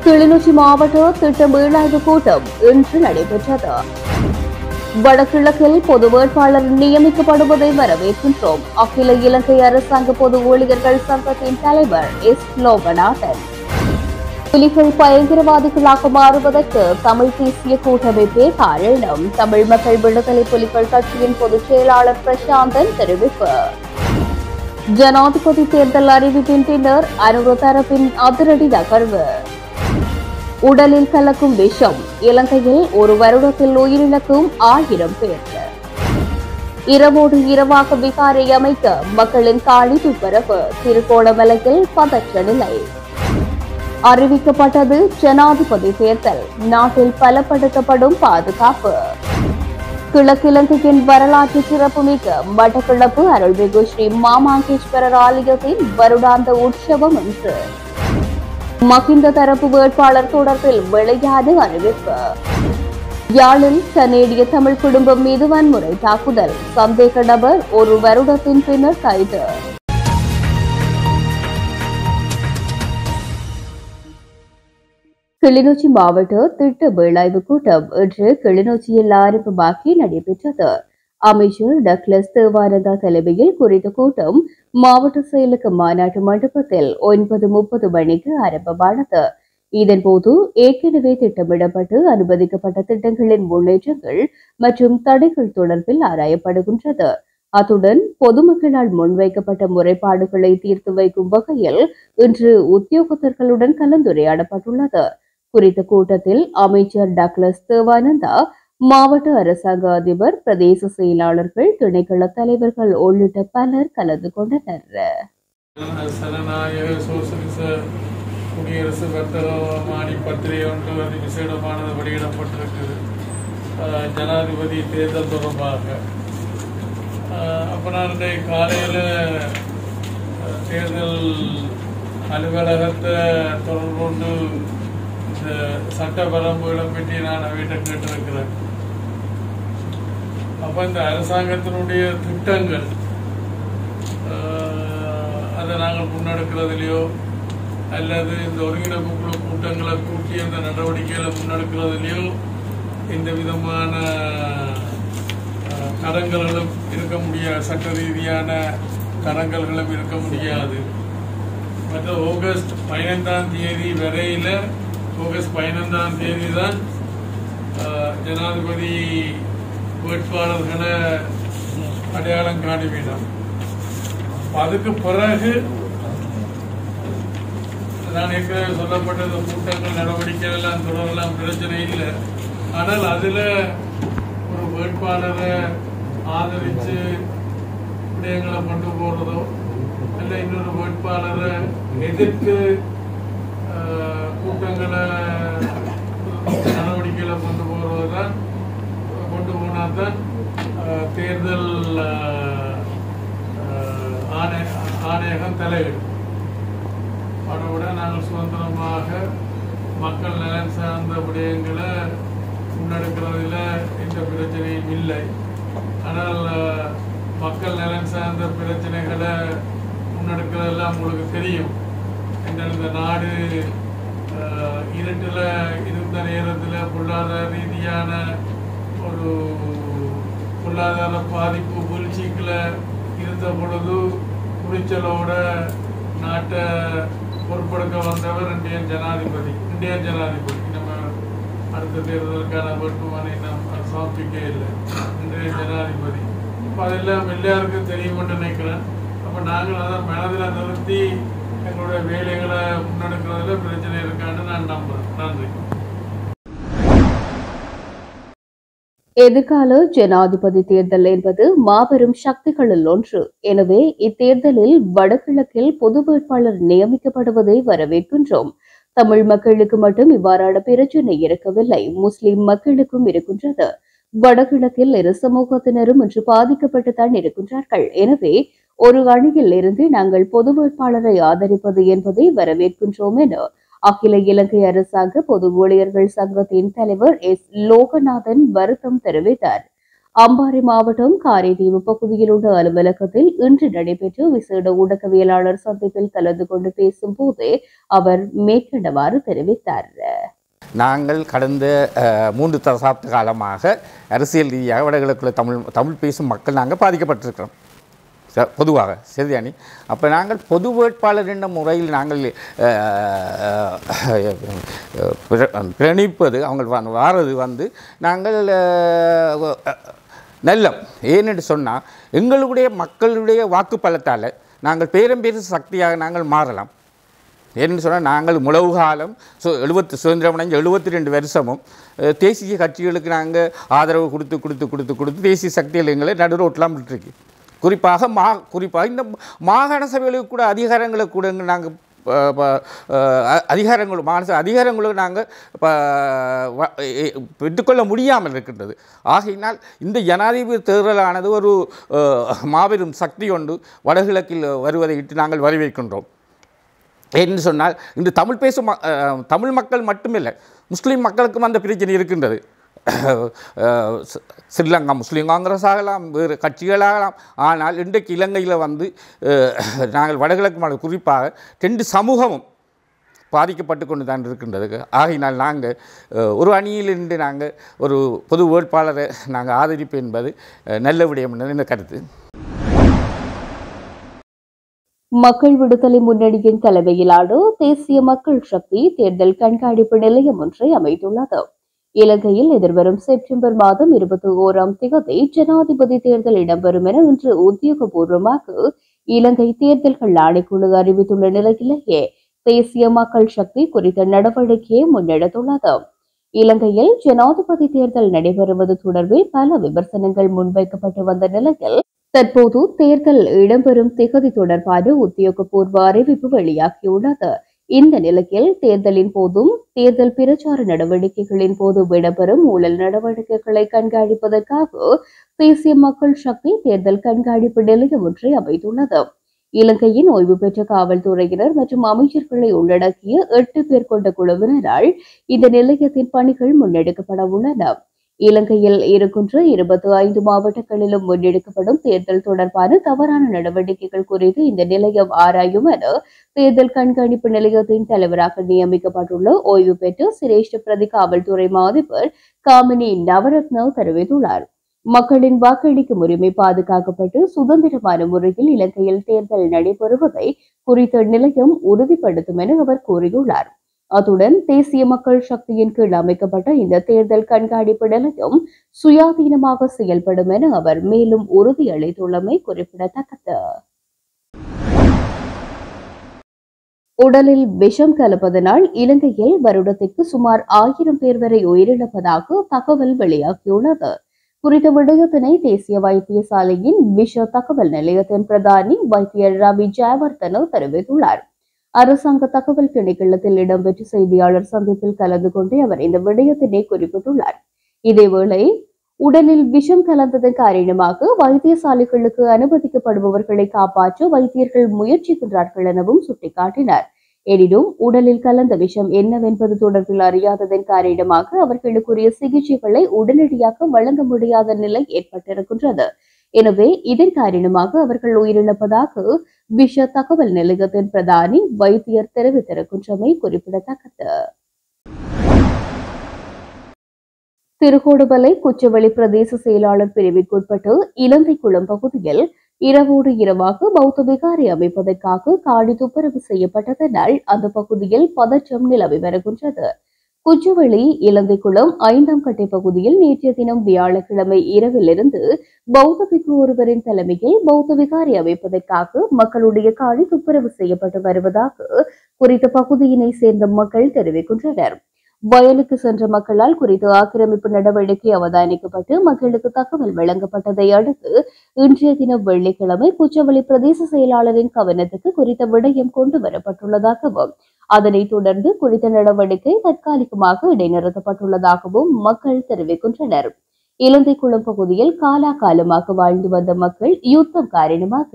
கிளிநொச்சி மாவட்ட திட்ட மீளாய்வு கூட்டம் இன்று நடைபெற்றது. வடகிழக்கில் பொது வேட்பாளர் நியமிக்கப்படுவதை வரவேற்கின்றோம். அகில இலங்கை அரசாங்க பொது ஊழியர்கள் சங்கத்தின் தலைவர் எஸ். லோகநாதன். புலிகள் பயங்கரவாதிகளாக மாறுவதற்கு தமிழ் தேசிய கூட்டமைப்பே காரணம். தமிழ் மக்கள் விடுதலை புலிகள் கட்சியின் பொதுச் செயலாளர் பிரசாந்தன் தெரிவிப்பு. ஜனாதிபதி தேர்தல் அறிவிப்பின் பின்னர் அனுர தரப்பின் அதிரடி நகர்வு. உடலில் கலக்கும் விஷம். இலங்கையில் ஒரு வருடத்தில் உயிரிழக்கும் 1000 பேர். இரவோடு இரவாக விகாரை அமைக்க மக்களின் காணி துப்புரவு. திருகோணமலையில் பதற்ற நிலை. அறிவிக்கப்பட்டது ஜனாதிபதி தேர்தல். நாட்டில் பலப்படுத்தப்படும் பாதுகாப்பு. கிழக்கிழங்கையின் வரலாற்று சிறப்புமிக்க மட்டக்களப்பு அருள்மிகு ஸ்ரீ மாமாங்கேஸ்வரர் ஆலயத்தின் வருடாந்த உற்சவம் இன்று. மகிந்த தரப்பு வேட்பாளர் தொடர்பில் வெளியான அறிவிப்பு. யாழில் கனேடிய தமிழ் குடும்பம் மீது வன்முறை தாக்குதல். சந்தேக நபர் ஒரு வருடத்தின் பின்னர் கைது. கிளிநொச்சி மாவட்ட திட்ட மீளாய்வு கூட்டம் இன்று கிளிநொச்சியில் ஆரம்பமாகி நடைபெற்றது. அமைச்சர் டக்ளஸ் தேவானந்தா தலைமையில் குறித்த கூட்டம் மாவட்ட செயலக மாநாட்டு மண்டபத்தில் 9:30 மணிக்கு ஆரம்பமானது. இதன்போது ஏற்கனவே திட்டமிடப்பட்டு அனுமதிக்கப்பட்ட திட்டங்களின் முன்னேற்றங்கள் மற்றும் தடைகள் தொடர்பில் ஆராயப்படுகின்றது. அத்துடன் பொதுமக்களால் முன்வைக்கப்பட்ட முறைப்பாடுகளை தீர்த்து வைக்கும் வகையில் இன்று உத்தியோகத்தர்களுடன் கலந்துரையாடப்பட்டுள்ளது. குறித்த கூட்டத்தில் அமைச்சர் டக்ளஸ் தேவானந்தா, மாவட்ட அரசாங்க அதிபர், பிரதேச செயலாளர்கள், திணைக்கள தலைவர்கள் உள்ளிட்ட பலர் கலந்து கொண்டனர். சனநாயக சோசலிச குடியரசு வர்த்தக மானி பத்திரிகை ஒன்று அது விசேடமானது வெளியிடப்பட்டிருக்குது ஜனாதிபதி தேர்தல் தொடர்பாக. அப்போ நான் காலையில் தேர்தல் அலுவலகத்தை தொடர்பு கொண்டு இந்த சட்ட வரம்புகளை பற்றி நான் அவர்கிட்ட கேட்டிருக்கிறேன். அப்போ இந்த அரசாங்கத்தினுடைய திட்டங்கள் அதை நாங்கள் முன்னெடுக்கிறதுலையோ அல்லது இந்த ஒருங்கிணைப்பு குழு கூட்டங்களை கூட்டி அந்த நடவடிக்கைகளை முன்னெடுக்கிறதுலையோ எந்த விதமான தடங்கல்களும் இருக்க முடியாது, சட்ட ரீதியான தடங்கல்களும் இருக்க முடியாது. மற்ற ஆகஸ்ட் 15ஆம் தேதி வரையில், ஆகஸ்ட் 15ஆம் தேதி தான் ஜனாதிபதி வேட்பாளர்களை அடையாளம் காண வேண்டும். அதுக்கு பிறகு நான் ஏற்கனவே சொல்லப்பட்டது கூட்டங்கள் நடவடிக்கைகள் எல்லாம் தொடரலாம், பிரச்சனை இல்லை. ஆனால் அதில் ஒரு வேட்பாளரை ஆதரித்து விடயங்களை கொண்டு போறதோ இல்லை இன்னொரு வேட்பாளரை எதிர்த்து கூட்டங்களை நடவடிக்கைகளை கொண்டு போனால்தான் தேர்தல் ஆணையகம் தலையிடும். அதோட நாங்கள் சுதந்திரமாக மக்கள் நலன் சார்ந்த விடயங்களை முன்னெடுக்கிறதுல எந்த பிரச்சனையும் இல்லை. ஆனால் மக்கள் நலன் சார்ந்த பிரச்சனைகளை முன்னெடுக்கிறதெல்லாம் உங்களுக்கு தெரியும். இந்த நாடு இருட்டில் இருந்த நேரத்தில் பொருளாதார ரீதியான ஒரு பொருளாதார பாதிப்பு வீழ்ச்சிக்குள்ள இருந்த பொழுது துணிச்சலோட நாட்டை பொறுப்பெடுக்க வந்தவர் இந்திய ஜனாதிபதி. நம்ம அடுத்த தேர்தலுக்கான வேட்புமனை நாம் சமர்ப்பிக்க இல்லை. இன்றைய ஜனாதிபதி இப்போ அதெல்லாம் எல்லாருக்கும் தெரியும்னு நினைக்கிறேன். அப்போ நாங்கள் அதை மனதில் நிறுத்தி எங்களுடைய வேலைகளை முன்னெடுக்கிறதுல பிரச்சனை இருக்கான்னு நான் நம்புறேன். நன்றி. எதிர்கால ஜனாதிபதி தேர்தல் என்பது மாபெரும் சக்திகளில் ஒன்று. எனவே இத்தேர்தலில் வடகிழக்கில் பொது வேட்பாளர் நியமிக்கப்படுவதை வரவேற்கின்றோம். தமிழ் மக்களுக்கு மட்டும் இவ்வாறான பிரச்சனை இருக்கவில்லை, முஸ்லிம் மக்களுக்கும் இருக்கின்றது. வடகிழக்கில் இரு சமூகத்தினரும் இன்று பாதிக்கப்பட்டுத்தான் இருக்கின்றார்கள். எனவே ஒரு அணியில் இருந்து நாங்கள் பொது வேட்பாளரை ஆதரிப்பது என்பதை வரவேற்கின்றோம் என அகில இலங்கை அரசாங்க பொது ஊழியர்கள் சங்கத்தின் தலைவர் எஸ். லோகநாதன் வருத்தம் தெரிவித்தார். அம்பாறை மாவட்டம் காரைதீவு பகுதியில் உள்ள அலுவலகத்தில் இன்று நடைபெற்ற விசேட ஊடகவியலாளர் சந்திப்பில் கலந்து கொண்டு பேசும் போதே அவர் மேற்கண்டவாறு தெரிவித்தார். நாங்கள் கடந்த 3 தசாப்த காலமாக அரசியல் ரீதியாக வடகிழக்குள்ள தமிழ் பேசும் மக்கள் நாங்கள் பாதிக்கப்பட்டிருக்கிறோம் பொதுவாக சரிதானே. அப்போ நாங்கள் பொது வேட்பாளர் என்ற முறையில் நாங்கள் பிரணிப்பது அவங்க வாரது நாங்கள் நல்லம் ஏனென்று சொன்னால் எங்களுடைய மக்களுடைய வாக்கு பலத்தால் நாங்கள் பேரம்பேறு சக்தியாக நாங்கள் மாறலாம். ஏன்னு சொன்னால் நாங்கள் முழவு காலம் சுதந்திரம் அடைஞ்ச 72 வருஷமும் தேசிய கட்சிகளுக்கு நாங்கள் ஆதரவு கொடுத்து தேசிய சக்திகள் எங்களை நடுரோட்டெலாம் விட்டுருக்கு. குறிப்பாக இந்த மாகாண சபைகளுக்கு கூட அதிகாரங்களை கூட நாங்கள் அதிகாரங்களுக்கு நாங்கள் பெற்றுக்கொள்ள முடியாமல் இருக்கின்றது. ஆகையினால் இந்த ஜனாதிபதி தேர்தலானது ஒரு மாபெரும் சக்தி கொண்டு வடகிழக்கில் வருவதை இட்டு நாங்கள் வரவேற்கின்றோம். ஏன்னு சொன்னால் இன்று தமிழ் மக்கள் மட்டுமில்லை, முஸ்லீம் மக்களுக்கும் அந்த பிரச்சனை இருக்கின்றது. ஸ்ரீலங்கா முஸ்லீம் காங்கிரஸ் ஆகலாம், வேறு கட்சிகளாகலாம். ஆனால் இன்றைக்கு இலங்கையில் நாங்கள் வடகிழக்கு குறிப்பாக 2 சமூகமும் பாதிக்கப்பட்டு கொண்டு தான் இருக்கின்றது. ஆகையினால் நாங்கள் ஒரு அணியிலிருந்து நாங்கள் ஒரு பொது வேட்பாளரை நாங்கள் ஆதரிப்பு என்பது நல்ல விடயம் என்பது இந்த கருத்து. மக்கள் விடுதலை முன்னணியின் தலைமையிலான தேசிய மக்கள் சக்தி தேர்தல் கண்காணிப்பு நிலையம் ஒன்றை அமைத்துள்ளது. இலங்கையில் எதிர்வரும் செப்டம்பர் மாதம் 21ஆம் தேதி ஜனாதிபதி தேர்தல் இடம்பெறும் என இன்று உத்தியோகபூர்வமாக இலங்கை தேர்தல்கள் ஆணைக்குழு அறிவித்துள்ள நிலையிலேயே தேசிய மக்கள் சக்தி குறித்த நடவடிக்கையை முன்னெடுத்துள்ளது. இலங்கையில் ஜனாதிபதி தேர்தல் நடைபெறுவது தொடர்பில் பல விமர்சனங்கள் முன்வைக்கப்பட்டு வந்த நிலையில் தற்போது தேர்தல் இடம்பெறும் திகதி தொடர்பான உத்தியோகபூர்வ அறிவிப்பு வெளியாகியுள்ளது. இந்த நிலையில் தேர்தலின் போதும் தேர்தல் பிரச்சார நடவடிக்கைகளின் போது இடம்பெறும் ஊழல் நடவடிக்கைகளை கண்காணிப்பதற்காக தேசிய மக்கள் சக்தி தேர்தல் கண்காணிப்பு நிலையம் ஒன்றை அமைத்துள்ளது. இலங்கையின் ஓய்வு பெற்ற காவல்துறையினர் மற்றும் அமைச்சர்களை உள்ளடக்கிய 8 பேர் கொண்ட குழுவினரால் இந்த நிலையத்தின் பணிகள் முன்னெடுக்கப்பட உள்ளன. இலங்கையில் இருக்கின்ற 25 மாவட்டங்களிலும் முன்னெடுக்கப்படும் தேர்தல் தொடர்பான தவறான நடவடிக்கைகள் குறித்து இந்த நிலையம் ஆராயும் என தேர்தல் கண்காணிப்பு நிலையத்தின் தலைவராக நியமிக்கப்பட்டுள்ள ஓய்வு பெற்ற சிரேஷ்ட பிரதி காவல்துறை மாதிபர் காமினி நவரத்ன தெரிவித்துள்ளார். மக்களின் வாக்களிக்கும் உரிமை பாதுகாக்கப்பட்டு சுதந்திரமான முறையில் இலங்கையில் தேர்தல் நடைபெறுவதை குறித்த நிலையம் உறுதிப்படுத்தும் என அவர் கூறியுள்ளார். அத்துடன் தேசிய மக்கள் சக்தியின் கீழ் அமைக்கப்பட்ட இந்த தேர்தல் கண்காணிப்பு நிலையம் சுயாதீனமாக செயல்படும் என அவர் மேலும் உறுதியளித்துள்ளமை குறிப்பிடத்தக்கது. உடலில் விஷம் கலப்பதனால் இலங்கையில் வருடத்திற்கு சுமார் 1000 பேர் வரை உயிரிழப்பதாக தகவல் வெளியாகியுள்ளது. குறித்த விடயத்தினை தேசிய வைத்தியசாலையின் விஷ தகவல் நிலையத்தின் பிரதானி வைத்தியர் ரவி ஜெயவர்தன தெரிவித்துள்ளார். அரசாங்க தகவல் திணைக்களத்தில் இடம்பெற்ற செய்தியாளர் சந்திப்பில் கலந்து கொண்டு அவர் இந்த விடயத்தினை குறிப்பிட்டுள்ளார். இதேவேளை உடலில் விஷம் கலந்ததன் காரணமாக வைத்தியசாலைகளுக்கு அனுமதிக்கப்படுபவர்களை காப்பாற்ற வைத்தியர்கள் முயற்சிக்கின்றார்கள் எனவும் சுட்டிக்காட்டினார். எனினும் உடலில் கலந்த விஷம் என்னவென்பது தொடர்பில் அறியாததன் காரணமாக அவர்களுக்குரிய சிகிச்சைகளை உடனடியாக வழங்க முடியாத நிலை ஏற்பட்டிருக்கின்றது. எனவே இதன் காரணமாக அவர்கள் உயிரிழப்பதாக விஷ தகவல் நிலையத்தின் பிரதானி வைத்தியர் தெரிவித்திருக்கின்றமை குறிப்பிடத்தக்கது. திருகோடுமலை குச்சவெளி பிரதேச செயலாளர் பிரிவுக்குட்பட்டு இலந்தைக்குளம் பகுதியில் இரவோடு இரவாக பௌத்த விகாரை அமைப்பதற்காக காணி துப்புரவு செய்யப்பட்டதனால் அந்த பகுதியில் பதற்றம் நிலவி வருகின்றது. குச்சவெளி இலந்தைக்குளம் 5ஆம் கட்டை பகுதியில் நேற்றைய தினம் வியாழக்கிழமை இரவிலிருந்து பௌத்த பிக்கு ஒருவரின் தலைமையில் பௌத்த விகாரை அமைப்பதற்காக மக்களுடைய காணி துப்புரவு செய்யப்பட்டு வருவதாக குறித்த பகுதியினை சேர்ந்த மக்கள் தெரிவிக்கின்றனர். வயலுக்கு சென்ற மக்களால் குறித்த ஆக்கிரமிப்பு நடவடிக்கை அவதானிக்கப்பட்டு மக்களுக்கு தகவல் வழங்கப்பட்டதை அடுத்து இன்றைய தினம் வெள்ளிக்கிழமை குச்சவெளி பிரதேச செயலாளரின் கவனத்துக்கு குறித்த விடயம் கொண்டு வரப்பட்டுள்ளதாகவும் அதனைத் தொடர்ந்து குறித்த நடவடிக்கை தற்காலிகமாக இடைநிறுத்தப்பட்டுள்ளதாகவும் மக்கள் தெரிவிக்கின்றனர். இலந்தைக்குளம் பகுதியில் காலாகாலமாக வாழ்ந்து வந்த மக்கள் யுத்தம் காரணமாக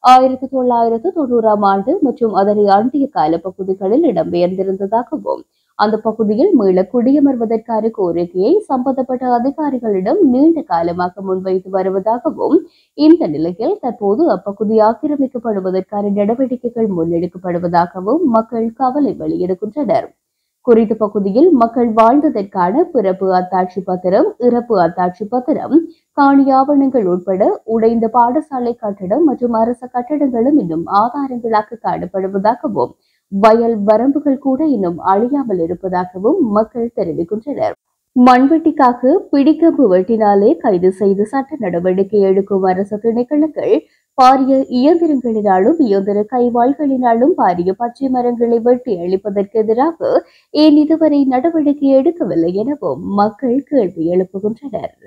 1990ஆம் ஆண்டு மற்றும் அதனை அண்டிய கால பகுதிகளில் இடம்பெயர்ந்திருந்ததாகவும் அந்த பகுதியில் மீள குடியமர்வதற்கான கோரிக்கையை சம்பந்தப்பட்ட அதிகாரிகளிடம் நீண்ட காலமாக முன்வைத்து வருவதாகவும், இந்த நிலையில் தற்போது அப்பகுதி ஆக்கிரமிக்கப்படுவதற்கான நடவடிக்கைகள் முன்னெடுக்கப்படுவதாகவும் மக்கள் கவலை வெளியிடுகின்றனர். குறித்த பகுதியில் மக்கள் வாழ்ந்ததற்கான பிறப்பு அத்தாட்சி பத்திரம், இறப்பு அத்தாட்சி பத்திரம், காணி ஆவணங்கள் உட்பட உடைந்த பாடசாலை கட்டடம் மற்றும் அரச கட்டடங்களும் இன்னும் ஆதாரங்களாக காணப்படுவதாகவும், வயல் வரம்புகள் கூட இன்னும் அழியாமல் இருப்பதாகவும் மக்கள் தெரிவிக்கின்றனர். மண்வெட்டிக்காக பிடிக்கம்பு வெட்டினாலே கைது செய்து சட்ட நடவடிக்கை எடுக்கும் அரசு திணைக்களங்கள் பாரிய இயந்திரங்களினாலும் இயந்திர கைவாள்களினாலும் பாரிய பச்சை மரங்களை வெட்டி அழிப்பதற்கு எதிராக ஏன் இதுவரை நடவடிக்கை எடுக்கவில்லை எனவும் மக்கள் கேள்வி எழுப்புகின்றனர்.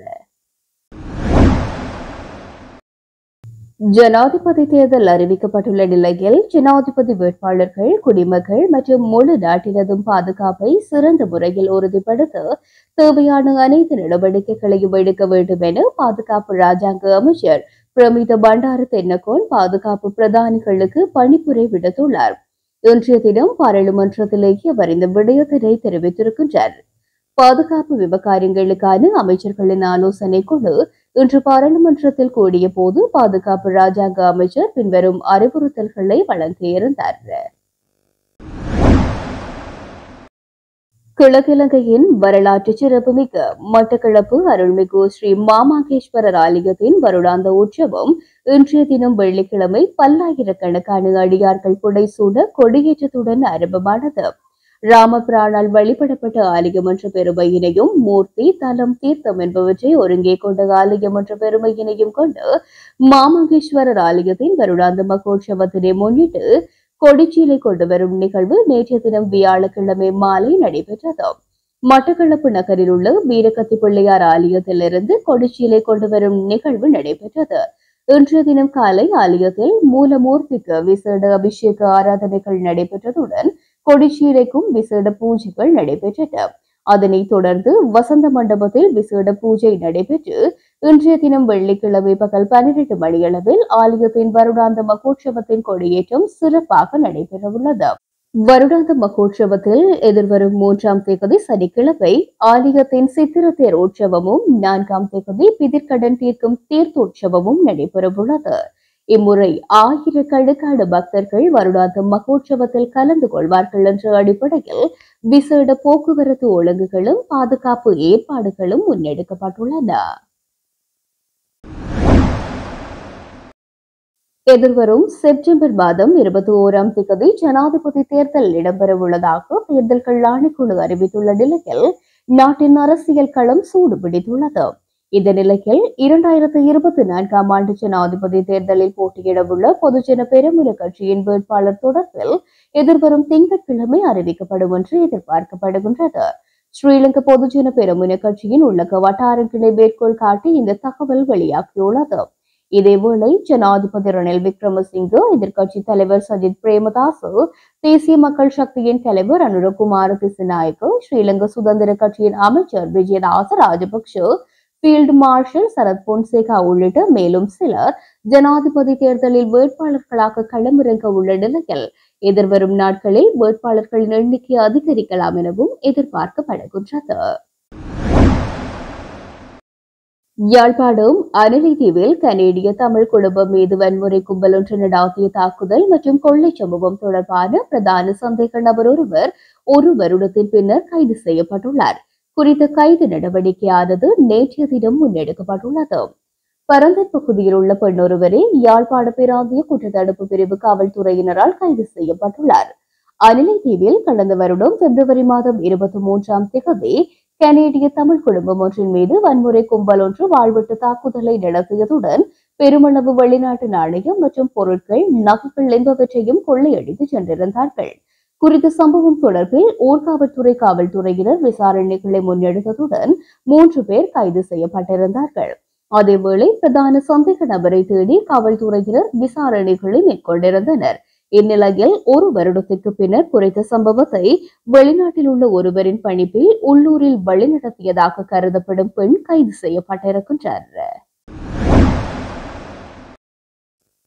ஜனாதிபதி தேர்தல் அறிவிக்கப்பட்டுள்ள நிலையில் ஜனாதிபதி வேட்பாளர்கள், குடிமக்கள் மற்றும் முழு நாட்டினதும் பாதுகாப்பை சிறந்த முறையில் உறுதிப்படுத்த தேவையான அனைத்து நடவடிக்கைகளையும் எடுக்க வேண்டும் என பாதுகாப்பு ராஜாங்க அமைச்சர் பிரமித பண்டார தென்னகோன் பாதுகாப்பு பிரதானிகளுக்கு பணிப்புரை விடுத்துள்ளார். இன்றைய தினம் பாராளுமன்றத்திலேயே அவர் இந்த விடயத்தினை தெரிவித்திருக்கின்றார். பாதுகாப்பு விவகாரங்களுக்கான அமைச்சர்களின் ஆலோசனை குழு இன்று பாராளுமன்றத்தில் கூடிய போது பாதுகாப்பு ராஜாங்க அமைச்சர் பின்வரும் அறிவுறுத்தல்களை வழங்கியிருந்தார். கிழக்கிழங்கையின் வரலாற்று சிறப்புமிக்க மட்டக்களப்பு அருள்மிகு ஸ்ரீ மாமாங்கேஸ்வரர் ஆலயத்தின் வருடாந்த உற்சவம் இன்றைய தினம் வெள்ளிக்கிழமை பல்லாயிரக்கணக்கான அடியார்கள் புடைசூட கொடியேற்றத்துடன் ஆரம்பமானது. ராமபிரானால் வழிபடப்பட்ட ஆலயம் என்ற பெருமையினையும், மூர்த்தி, தலம், தீர்த்தம் என்பவற்றை ஒருங்கே கொண்ட ஆலயம் என்ற பெருமையினையும் கொண்டு மாமாங்கேஸ்வரர் ஆலயத்தின் வருடாந்த மகோற்சவத்தினை முன்னிட்டு கொடிச்சீலை கொண்டு வரும் நிகழ்வு நேற்றைய தினம் வியாழக்கிழமை மாலை நடைபெற்றது. மட்டக்களப்பு நகரில் உள்ள வீரகத்தி பிள்ளையார் ஆலயத்திலிருந்து கொடிச்சீலை கொண்டு வரும் நிகழ்வு நடைபெற்றது. இன்றைய தினம் காலை ஆலயத்தில் மூலமூர்த்திக்கு விசேட அபிஷேக ஆராதனைகள் நடைபெற்றதுடன் கொடிச்சீலைக்கும் விசேட பூஜைகள் நடைபெற்றன. அதனைத் தொடர்ந்து வசந்த மண்டபத்தில் விசேட பூஜை நடைபெற்று இன்றைய தினம் வெள்ளிக்கிழமை பகல் 12 மணியளவில் ஆலயத்தின் வருடாந்த மகோற்சவத்தின் கொடியேற்றம் சிறப்பாக நடைபெறவுள்ளது. வருடாந்த மகோற்சவத்தில் எதிர்வரும் 3ஆம் தேதி சனிக்கிழமை ஆலயத்தின் சித்திர தேர் உற்சவமும், 4ஆம் தேதி பிதிர்கடன் தீர்க்கும் தீர்த்தோற்சவமும் நடைபெறவுள்ளது. இம்முறை ஆயிரக்கணக்கான பக்தர்கள் வருடாந்த மகோற்சவத்தில் கலந்து கொள்வார்கள் என்ற அடிப்படையில் விசேட போக்குவரத்து ஒழுங்குகளும் பாதுகாப்பு ஏற்பாடுகளும் முன்னெடுக்கப்பட்டுள்ளன. எதிர்வரும் செப்டம்பர் மாதம் 21ஆம் தேதி ஜனாதிபதி தேர்தல் இடம்பெறவுள்ளதாக தேர்தல்கள் ஆணைக்குழு அறிவித்துள்ள நிலையில் நாட்டின் அரசியல் களம் சூடுபிடித்துள்ளது. இந்த நிலையில் 2024ஆம் ஆண்டு ஜனாதிபதி தேர்தலில் போட்டியிடவுள்ள பொதுஜன பெரமுன கட்சியின் வேட்பாளர் தொடர்பில் எதிர்வரும் திங்கட்கிழமை அறிவிக்கப்படும் என்று எதிர்பார்க்கப்படுகின்றது. ஸ்ரீலங்கா பொதுஜன பெரமுன கட்சியின் உள்ளக வட்டாரங்களை மேற்கோள் காட்டி இந்த தகவல் வெளியாகியுள்ளது. இதேவேளை ஜனாதிபதி ரணில் விக்ரமசிங்கே, எதிர்க்கட்சி தலைவர் சஜித் பிரேமதாசு, தேசிய மக்கள் சக்தியின் தலைவர் அனுரகுமார திசாநாயக்க, ஸ்ரீலங்கா சுதந்திர கட்சியின் அமைச்சர் விஜயதாச ராஜபக்ஷ, ஃபீல்டு மார்ஷல் சரத் பொன்சேகா உள்ளிட்ட மேலும் சிலர் ஜனாதிபதி தேர்தலில் வேட்பாளர்களாக களமிறங்க உள்ள நிலையில் எதிர்வரும் நாட்களில் வேட்பாளர்களின் எண்ணிக்கை அதிகரிக்கலாம் எனவும் எதிர்பார்க்கப்படுகின்றது. யாழ்ப்பாணம் அனலை தீவில் கனேடிய தமிழ் குடும்பம் மீது வன்முறை கும்பல் ஒன்று நடாத்திய தாக்குதல் மற்றும் கொள்ளை சம்பவம் தொடர்பான பிரதான சந்தேக நபர் ஒருவர் 1 வருடத்தின் பின்னர் கைது செய்யப்பட்டுள்ளார். குறித்த கைது நடவடிக்கையானது நேற்றைய தினம் முன்னெடுக்கப்பட்டுள்ளது. பரந்தன் பகுதியில் உள்ள பெண் ஒருவரே யாழ்ப்பாண பிராந்திய குற்றத்தடுப்பு பிரிவு காவல்துறையினரால் கைது செய்யப்பட்டுள்ளார். அனலை தீவில் கடந்த வருடம் பிப்ரவரி மாதம் 23ஆம் தேதி கனேடிய தமிழ் குடும்பம் ஒன்றின் மீது வன்முறை கும்பல் ஒன்று வாழ்வெட்டு தாக்குதலை நடத்தியதுடன் பெருமளவு வெளிநாட்டு நாணயம் மற்றும் பொருட்கள், நகைகள் என்பவற்றையும் கொள்ளையடித்து சென்றிருந்தார்கள். குறித்த சம்பவம் தொடர்பில் ஊர்காவல்துறை காவல்துறையினர் விசாரணைகளை முன்னெடுத்ததுடன் 3 பேர் கைது செய்யப்பட்டிருந்தார்கள். அதேவேளை பிரதான சந்தேக நபரை தேடி காவல்துறையினர் விசாரணைகளை மேற்கொண்டிருந்தனர். இந்நிலையில் 1 வருடத்திற்கு பின்னர் குறித்த சம்பவத்தை வெளிநாட்டில் உள்ள ஒருவரின் பணிப்பில் உள்ளூரில் வழிநடத்தியதாக கருதப்படும் பெண் கைது செய்யப்பட்டிருக்கின்றார்.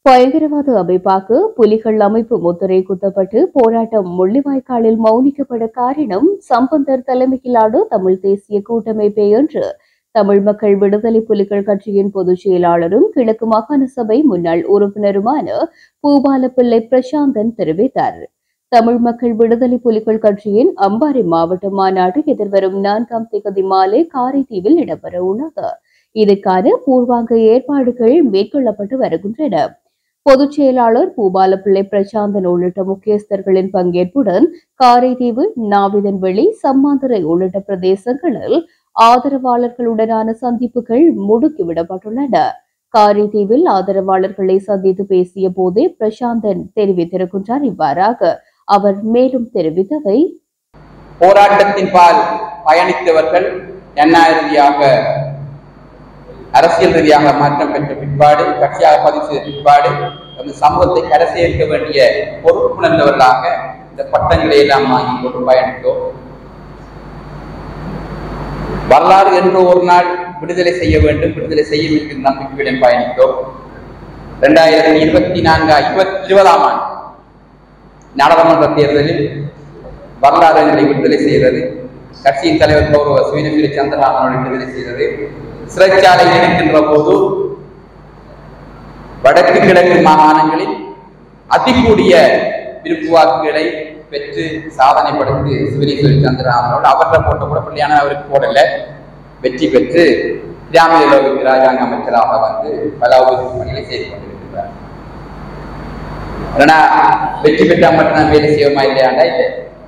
பயங்கரவாத அமைப்பாக புலிகள் அமைப்பு முத்திரை குத்தப்பட்டு போராட்டம் முள்ளிவாய்க்காலில் மௌனிக்கப்பட காரணம் சம்பந்தர் தலைமையிலான தமிழ் தேசிய கூட்டமைப்பே என்று தமிழ் மக்கள் விடுதலை புலிகள் கட்சியின் பொதுச் செயலாளரும் கிழக்கு மாகாண சபை முன்னாள் உறுப்பினருமான பூபாலப்பிள்ளை பிரசாந்தன் தெரிவித்தார். தமிழ் மக்கள் விடுதலை புலிகள் கட்சியின் அம்பாறை மாவட்ட மாநாடு எதிர்வரும் 4ஆம் தேதி மாலை காரைதீவில் இடம்பெற உள்ளது. இதற்கான பூர்வாங்க ஏற்பாடுகள் மேற்கொள்ளப்பட்டு வருகின்றன. பொதுச் செயலாளர் பூபாலப்பிள்ளை பிரசாந்தன் உள்ளிட்ட முக்கியஸ்தர்களின் பங்கேற்புடன் காரைதீவு, நாவிதன்வெளி, சம்மாந்துறை உள்ளிட்ட பிரதேசங்களில் ஆதரவாளர்களுடனான சந்திப்புகள் முடுக்கிவிடப்பட்டுள்ளன. காரைதீவில் ஆதரவாளர்களை சந்தித்து பேசிய போதே பிரசாந்தன் தெரிவித்திருக்கின்றார். இவ்வாறாக அவர் மேலும் தெரிவித்தவை: போராட்டத்தின் பால் பயணித்தவர்கள் ஜனநாயக அரசியல் ரீதியாக மாற்றம் பெற்ற பிற்பாடு, கட்சியாக பதிவு செய்த பிற்பாடு நமது சமூகத்தை கரை சேர்க்க வேண்டிய பொறுப்புணர்ந்தவர்களாக இந்த பட்டங்களை எல்லாம் வாங்கி கொண்டு பயணித்தோம். வரலாறு என்று ஒரு நாள் விடுதலை செய்ய வேண்டும், விடுதலை செய்யும் என்கிற நம்பிக்கையுடன் பயணித்தோம். 2020ஆம் ஆண்டு நாடாளுமன்ற தேர்தலில் வரலாறு எங்களை விடுதலை செய்தது. கட்சியின் தலைவர் கௌரவ சுவீனஸ்ரீ சந்திரராமன் விடுதலை செய்தது. சிறைச்சாலையில் இருக்கின்ற போது வடக்கு கிழக்கு மாகாணங்களில் அதிகூடிய விருப்பு வாக்குகளை பெற்று சாதனைப்படுத்தி சுவீனஸ்ரீ சந்திரராமனோடு அவற்றை போட்ட கூட பிள்ளையான அவருக்கு போடல, வெற்றி பெற்று கிராமிய ராஜாங்க அமைச்சராக வந்து பல அபிவிருத்தி பணிகளை செய்து கொண்டிருக்கிறார். ஆனா வெற்றி பெற்றால் மட்டும்தான் வேலை செய்வோமா இல்லையாண்டா இல்லை.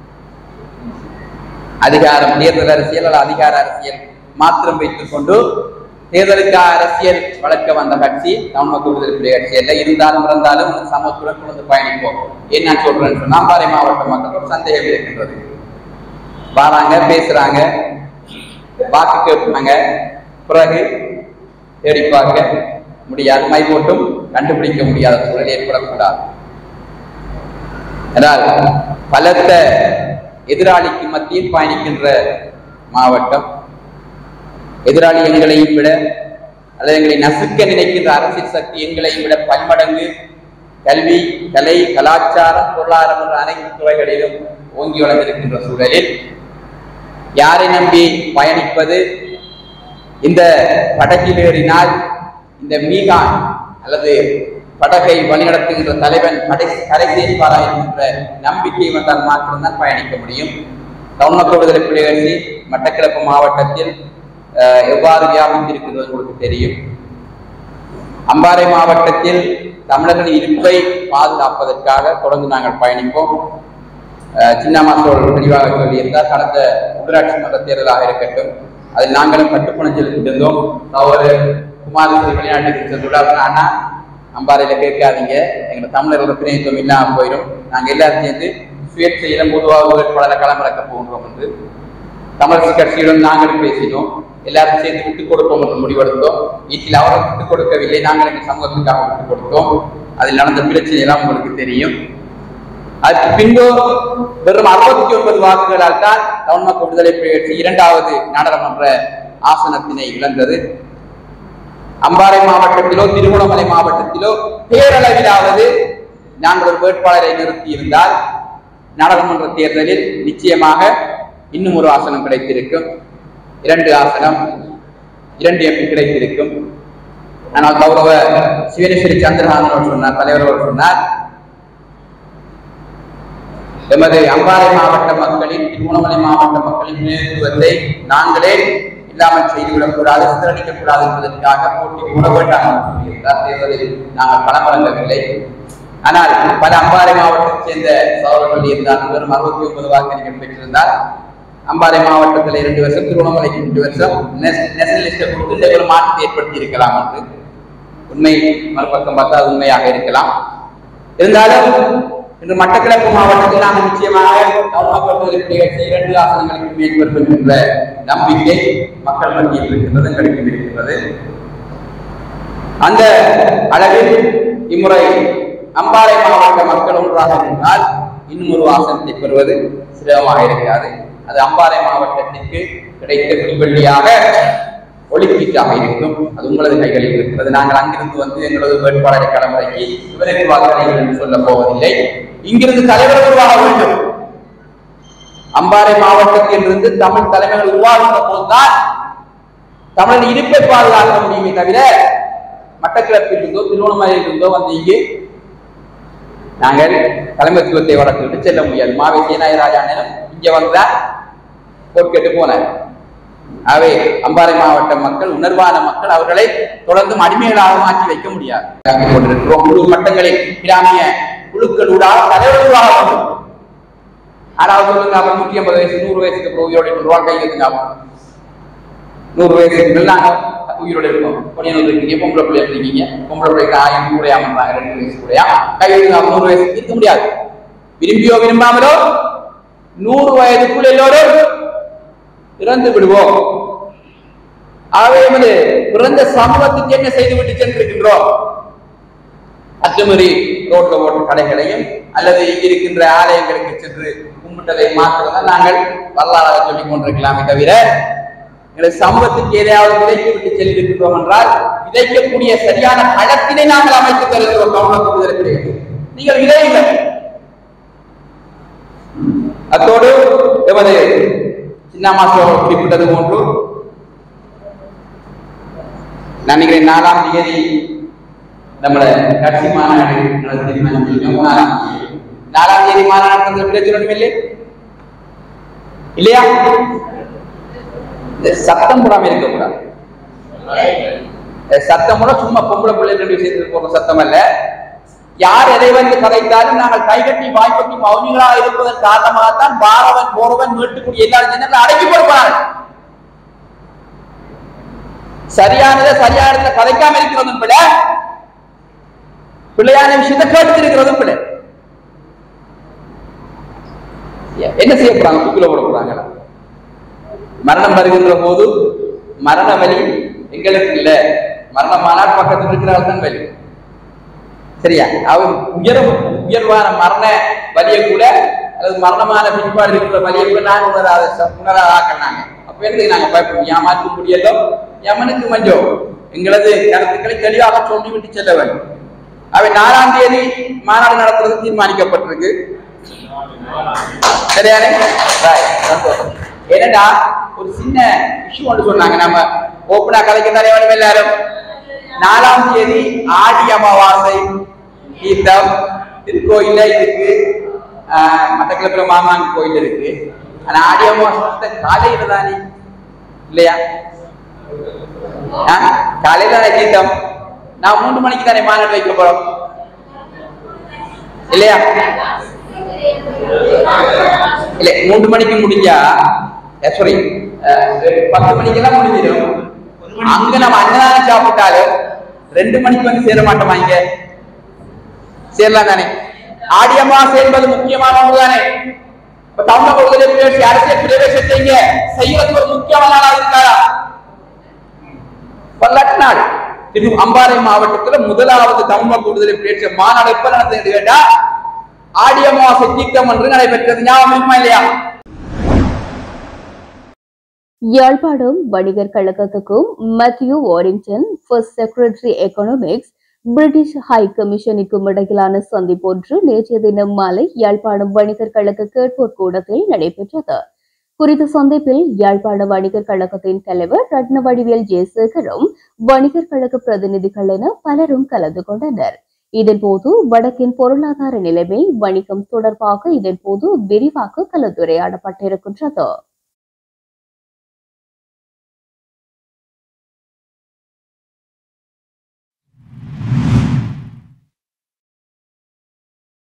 அதிகாரம், தேர்தல் அரசியல் அல்ல அதிகார அரசியல் மாத்திரம் வைத்துக் கொண்டு தேர்தலுக்காக அரசியல் வளர்க்க வந்த கட்சி தமிழ் மக்கள் விடுதலை புலிகள் கட்சி அல்ல. இருந்தாலும் இருந்தாலும் சமத்துடன் கொண்டு பயணிப்போம். ஏன் நான் சொல்றேன்னு சொன்னா, அம்பாறை மாவட்ட மக்களுக்கு சந்தேகம் இருக்கின்றது. வராங்க, பேசுறாங்க, வாக்கு கேட்பாங்க, பிறகு தேடி பார்க்க முடியாது, மை போட்டும் கண்டுபிடிக்க முடியாத சூழல் ஏற்படக்கூடாது. என்றால் பலத்த எதிராளிக்கு மத்தியில் பயணிக்கின்ற மாவட்டம். எதிராளி எங்களையும் விட அல்லது எங்களை நசுக்க நினைக்கின்ற அரசியல் சக்தி எங்களையும் விட பன்மடங்கு கல்வி, கலை, கலாச்சாரம், பொருளாதாரம் என்ற அனைத்து துறைகளிலும் ஓங்கி வளர்ந்திருக்கின்ற சூழலில் யாரை நம்பி பயணிப்பது? இந்த படகில் ஏறினால் இந்த மீகான் அல்லது படகை வழிநடத்துகின்ற தலைவன் கரை சேர்ப்பாரா என்கின்ற நம்பிக்கை வந்தால் மாத்திரம்தான் பயணிக்க முடியும். தமிழ் மக்கள் விடுதலை புலிகள் கட்சி மட்டக்களப்பு மாவட்டத்தில் எவ்வாறு வியாபித்திருக்கிறது உங்களுக்கு தெரியும். அம்பாறை மாவட்டத்தில் தமிழர்களின் இருப்பை பாதுகாப்பதற்காக தொடர்ந்து நாங்கள் பயணிப்போம். சின்னமாசோல் தெளிவாக சொல்லியிருந்தால், கடந்த உள்ளாட்சி மன்ற தேர்தலாக இருக்கட்டும், அதில் நாங்களும் கட்டுப்பணம் செலுத்தியிருந்தோம். அவர் குமாரஸ்ரீ வெளிநாட்டுக்கு சென்றுள்ளார். ஆனா அம்பாறையில கேட்காதீங்க, எங்களை தமிழர்கள் பிரதிநிதித்துவம் இல்லாமல் போயிடும், நாங்கள் எல்லாரும் சேர்ந்து சுயேட்சையிலும் பொதுவாக வேட்பாளரை களமிறக்க போகின்றோம் என்று தமிழரசு கட்சியுடன் நாங்களும் பேசினோம். எல்லாரும் சேர்ந்து விட்டுக் கொடுப்போம் என்று முடிவெடுத்தோம். வீட்டில் அவரும் விட்டுக் கொடுக்கவில்லை, நாங்கள் எங்கள் சமூகத்துக்காக விட்டுக் கொடுத்தோம். அதில் நடந்த பிரச்சனை எல்லாம் உங்களுக்கு தெரியும். அதுக்கு பின்பு வெறும் 69 வாக்குகளால் தான் தமிழ் மக்கள் விடுதலை புலிகள் கட்சி 2வது நாடாளுமன்ற ஆசனத்தினை இழந்தது. அம்பாறை மாவட்டத்திலோ திருகோணமலை மாவட்டத்திலோ பேரளவிலாவது நாங்கள் ஒரு வேட்பாளரை நிறுத்தி இருந்தால் நாடாளுமன்ற தேர்தலில் நிச்சயமாக இன்னும் ஒரு ஆசனம் கிடைத்திருக்கும், 2 ஆசனம், 2 MP கிடைத்திருக்கும். ஆனால் கௌரவ சுவீனஸ்ரீ சந்திரராமன் சொன்னார், தலைவர் அவர் சொன்னார், எமது அம்பாறை மாவட்ட மக்களின், திருகோணமலை மாவட்ட மக்களின் பிரதிநிதித்துவத்தை நாங்களே இல்லாமல் செய்துவிடக்கூடாது, சிதறடிக்கக்கூடாது என்பதற்காக போட்டி போட வேண்டாம் தேர்தலில் நாங்கள் களமிறங்கவில்லை. ஆனால் பல அம்பாறை மாவட்டத்தை சேர்ந்த சகோதரர்கள் இருந்தால் வெறும் 69 வாக்குகள் பெற்றிருந்தால் அம்பாறை மாவட்டத்தில் 2 வருஷம், திருவண்ணாமலைக்கு 2 வருஷம் நேஷனலிஸ்டை கொடுத்து ஒரு மாற்றத்தை ஏற்படுத்தி இருக்கலாம் என்று. உண்மை மறுபக்கம் பார்த்தா உண்மையாக இருக்கலாம். இருந்தாலும் இன்று மட்டக்களப்பு மாவட்டத்தில் நாங்கள் நிச்சயமாக தமிழ் மக்கள் விடுதலை புலிகள் கட்சி 2 ஆசனங்களுக்கு மேற்படும் என்கின்ற நம்பிக்கை மக்கள் மத்தியில் இருக்கின்றது, எங்களுக்கு இருக்கின்றது. அந்த அளவில் இம்முறை அம்பாறை மாவட்ட மக்கள் ஒன்றாக இருந்தால் இன்னும் ஒரு ஆசனத்தை பெறுவது சிரமமாக இருக்கிறது. அது அம்பாறை மாவட்டத்திற்கு கிடைத்த விடிவெள்ளியாக ஒலிம்பீட்டாக இருக்கும். அது உங்களது கைகளில் இருக்கிறது. நாங்கள் அங்கிருந்து வந்து எங்களது வேட்பாளரை களமிறக்கி இவருக்கு வாக்களிகள் என்று சொல்ல போவதில்லை. இங்கிருந்து தலைவர் உருவாக வேண்டும். அம்பாறை மாவட்டத்தில் இருந்து தமிழ் தலைமைகள் உருவாகின்ற போதுதான் தமிழின் இருப்பை பாதுகாக்க முடியுமே தவிர மட்டக்களப்பில் இருந்தோ திருவண்ணாமலையில் இருந்தோ வந்து இங்கு நாங்கள் தலைமைத்துவத்தை வளர்த்துவிட்டு செல்ல முடியாது. மாவை சேனாயராஜானும் இங்க வந்தால் போர்க்கெட்டு போனார். அவை அம்பாறை மாவட்ட மக்கள் உணர்வான மக்கள், அவர்களை தொடர்ந்து அடிமைகளாக மாற்றி வைக்க முடியாது. முழு மட்டங்களில் கிராமிய குழுக்களூடாக தலைவர்களாக வேண்டும். ஆறாவது சொல்லுங்க, அப்புறம் 150 வயசு 100 வயசுக்கு அப்புறம் உயிரோடு வாழ்க்கை இருக்குங்க. 100 வயசுக்கு நாங்கள் உயிரோடு இருக்கோம். பொன்னியனூர் இருக்கீங்க, பொம்பளை பிள்ளை இருக்கீங்க, பொம்பளை பிள்ளைக்கு 1000 கூடையா 2 வயசு கூடையா கை 100 வயசுக்கு இருக்க முடியாது. விரும்பியோ விரும்பாமலோ 100 வயதுக்குள் எல்லோரும் இறந்து விடுவோம். ஆகவே பிறந்த சமூகத்துக்கு என்ன செய்துவிட்டு சென்றிருக்கின்றோம்? அத்துமீறி ரோட்ல ஓட்ட கடைகளையும் அல்லது இங்கிருக்கின்ற ஆலயங்களுக்கு சென்று கும்பிட்டதை மாத்திரம்தான் நாங்கள் வரலாறாக சொல்லிக் கொண்டிருக்கலாமே தவிர எங்களது சமூகத்துக்கு ஏதாவது விதைத்து விட்டு சென்றிருக்கின்றோம் என்றால் விதைக்கக்கூடிய சரியான களத்தினை நாங்கள் அமைத்து தருகிறோம். கவனப்படுவதற்கு நீங்கள் விதையுங்கள். அத்தோடு எமது சின்னமாசோர் குறிப்பிட்டது போன்று நான் நினைக்கிறேன் 4ஆம் தேதி நம்மள கட்சி மாநாடு நடத்தி 4ஆம் தேதி மாநாடு பிரச்சனை இல்லை இல்லையா? சத்தம் போடாம இருக்கக்கூடாது. சத்தம் கூட சும்மா பொம்பளை பிள்ளைகள் சேர்ந்து போற சத்தம் அல்ல. யார் எதை வந்து கதைத்தாலும் நாங்கள் கைகட்டி வாய்ப்பட்டி மௌனிகளாக இருப்பதன் காரணமாகத்தான் பாரவன் போரவன் மீட்டுக்கூடிய எல்லா ஜனங்களும் அடக்கி கொடுப்பார்கள். சரியானதை சரியான கதைக்காம இருக்கிறதும் பிள்ளை, பிள்ளையான விஷயத்தை கேட்டு இருக்கிறதும் பிள்ளை. என்ன செய்ய போறாங்க? தூக்கில போட போறாங்க. மரணம் வருகின்ற போது மரண வலி எங்களுக்கு இல்ல, மரணமானால் பக்கத்தில் இருக்கிறார்கள் தான் வலி. சரியா? அவர் உயர்வான மரண வலியை கூட அல்லது மரணமான பின்பாடு இருக்கிற வலியை கூட நான் உணராதாக்கிறாங்க. அப்ப எனக்கு நாங்க பயப்படும் ஏமாற்ற முடியலோ யமனுக்கு மஞ்சோ எங்களது கருத்துக்களை தெளிவாக சொல்லிவிட்டு செல்ல வேண்டும். அவை 4ஆம் தேதி மாநாடு நடத்துறது தீர்மானிக்கப்பட்டிருக்கு. சரியானே? ஏன்னா ஒரு சின்ன விஷயம் ஒன்று சொன்னாங்க. நம்ம ஓப்பனா கலைக்க தலைவனும் எல்லாரும் 4ஆம் தேதி ஆடி அமாவாசை தீர்த்தம் திருக்கோயில இருக்கு, மட்டக்களப்பில மாமாங்க கோயில் இருக்கு. ஆனா ஆடி அமாவாசை காலையில தானே இல்லையா? காலையில தானே தீர்த்தம். நான் 3 மணிக்கு தானே மாநாடு வைக்க போறோம் இல்லையா? இல்ல 3 மணிக்கு முடிஞ்சா சாரி 10 மணிக்கெல்லாம் முடிஞ்சிடும். அங்க நம்ம அன்னதானம் சாப்பிட்டாலும் 2 மணிக்கு வந்து சேர மாட்டோமா? இங்க சேரலாம் தானே? ஆடி அமாவாசை என்பது முக்கியமான ஒன்று தானே. தமிழக அரசியல் பிரவேசத்தை இங்க செய்யறது ஒரு முக்கியமான நாளாக இருக்காரா? பல்லாட்டு நாள் அம்பாறை மாவட்டத்துல முதலாவது தமிழக விடுதலை புலிகள் மாநாடு எப்ப நடந்தது கேட்டா ஆடி அமாவாசை தீர்த்தம் என்று நடைபெற்றது. ஞாபகம் இருக்குமா இல்லையா? யாழ்ப்பாணம் வணிகர் கழகத்துக்கும் Matthew Warrington first secretary economics British high கமிஷனுக்கும் இடையிலான சந்திப்பு ஒன்று நேற்றைய தினம் மாலை யாழ்ப்பாணம் வணிகர் கழக கேட்போர் கூடத்தில் நடைபெற்றது. குறித்த சந்திப்பில் யாழ்ப்பாண வணிகர் கழகத்தின் தலைவர் ரத்னவடிவேல் ஜெயசேகரும் வணிகர் கழக பிரதிநிதிகள் என பலரும் கலந்து கொண்டனர். இதன்போது வடக்கின் பொருளாதார நிலைமை, வணிகம் தொடர்பாக இதன்போது விரிவாக கலந்துரையாடப்பட்டிருக்கின்றது.